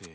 Sí.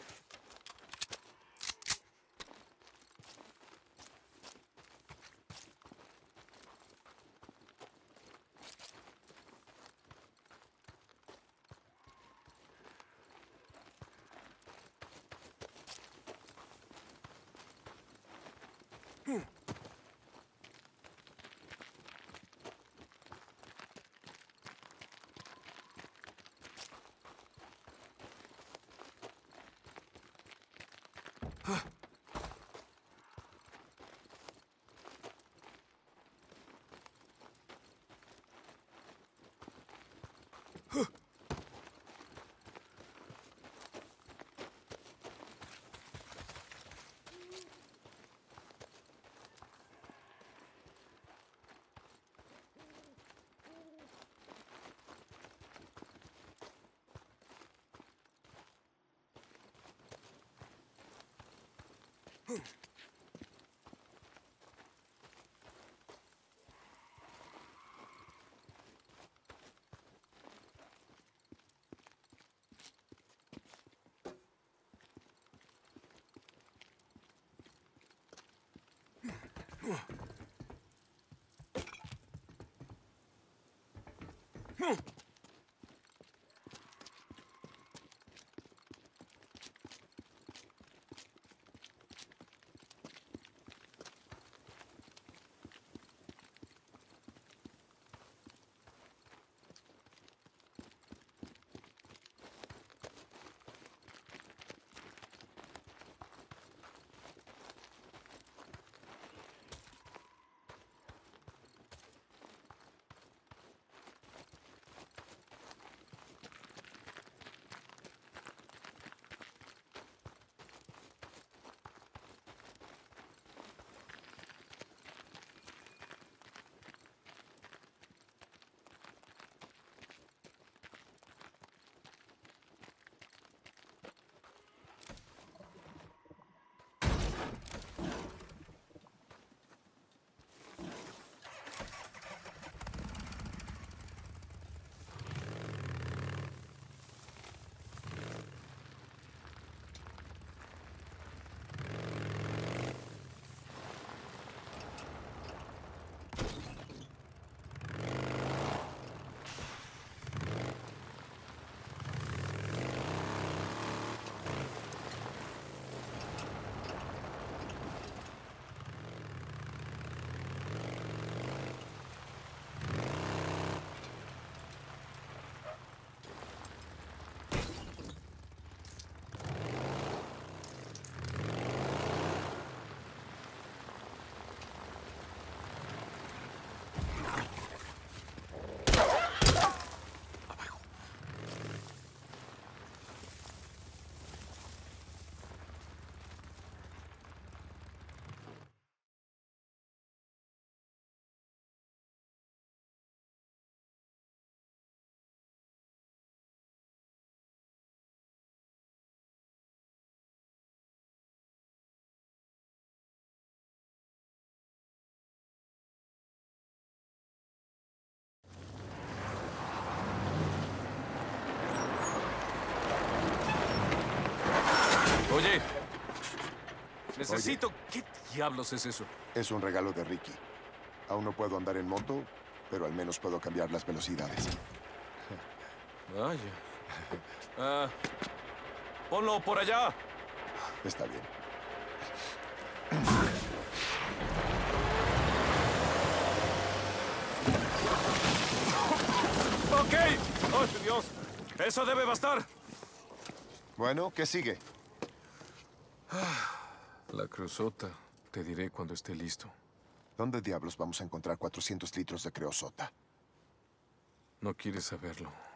Oye, necesito... Oye. ¿Qué diablos es eso? Es un regalo de Ricky. Aún no puedo andar en moto, pero al menos puedo cambiar las velocidades. Vaya. Ah, ponlo por allá. Está bien. ¡Ok! ¡Oh, Dios! ¡Eso debe bastar! Bueno, ¿qué sigue? La cruzota. Te diré cuando esté listo. ¿Dónde diablos vamos a encontrar 400 litros de creosota? No quieres saberlo.